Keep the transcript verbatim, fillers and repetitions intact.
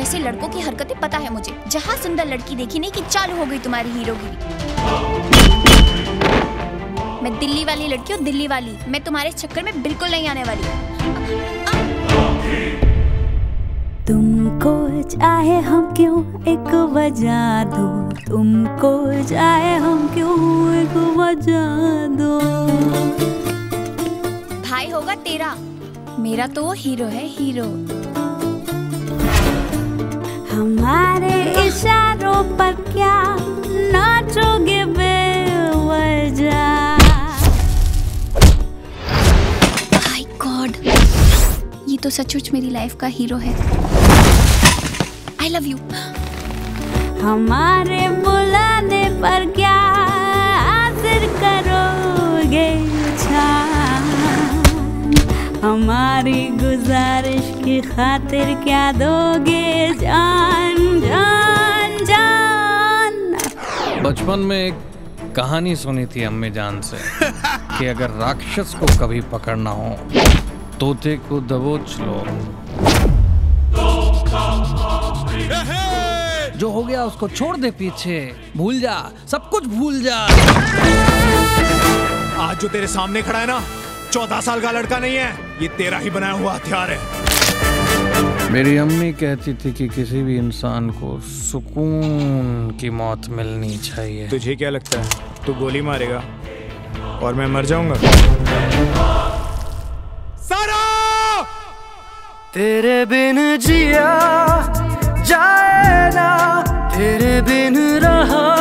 जैसे लड़कों की हरकतें पता है मुझे। जहाँ सुंदर लड़की देखी नहीं कि चालू हो गई तुम्हारी हीरोगिरी। मैं दिल्ली वाली लड़की हूँ, दिल्ली वाली। मैं तुम्हारे चक्कर में बिल्कुल नहीं आने वाली। तुमको चाहे हम क्यों एक वजह दो, तुमको चाहे हम क्यों एक वजह दो। भाई होगा तेरा, मेरा तो वो हीरो है, हीरो। हमारे इशारों पर क्या नाचोगे बेवजह। माय गॉड, ये तो सचमुच मेरी लाइफ का हीरो है। I love you. हमारे बुलाने पर क्या हासिल करोगे जान, हमारी गुजारिश की खातिर क्या दोगे जान जान जान। बचपन में एक कहानी सुनी थी अम्मी जान से कि अगर राक्षस को कभी पकड़ना हो तोते को दबोच लो, जो हो गया उसको छोड़ दे पीछे, भूल जा, सब कुछ भूल जा। आज जो तेरे सामने खड़ा है ना, चौदह साल का लड़का नहीं है, ये तेरा ही बनाया हुआ हथियार है। मेरी अम्मी कहती थी कि किसी भी इंसान को सुकून की मौत मिलनी चाहिए। तुझे क्या लगता है तू गोली मारेगा और मैं मर जाऊंगा? सारा तेरे बिन जिया जाए ना, तेरे बिन रहा